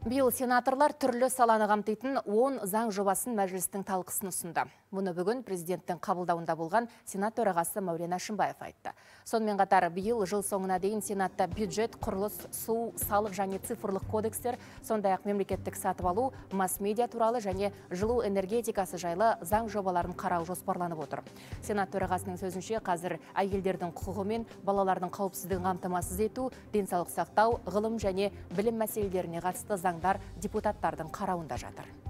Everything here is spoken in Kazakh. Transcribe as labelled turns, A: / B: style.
A: Биыл сенаторлар түрлі саланы қамтитын 10 заң жобасын мәжілістің талқысына ұсынды. Мұны бүгін президенттің қабылдауында болған сенат төрағасы Мәулен Әшімбаев айтты. Сонымен қатар биыл жыл соңына дейін сенатта бюджет, құрылыс, су, салық және цифрлық кодекстер, сондай-ақ мемлекеттік сатып алу, масс-медиа туралы және жылу энергетикасы жайлы заң жобаларын қарау жоспарланып отыр. Сенат төрағасының сөзінше, қазір әйелдердің құқығы мен балалардың қауіпсіздігін қамтамасыз ету, денсаулық сақтау, ғылым және білім мәселелеріне қатысты заңдар депутаттардың қарауында жатыр.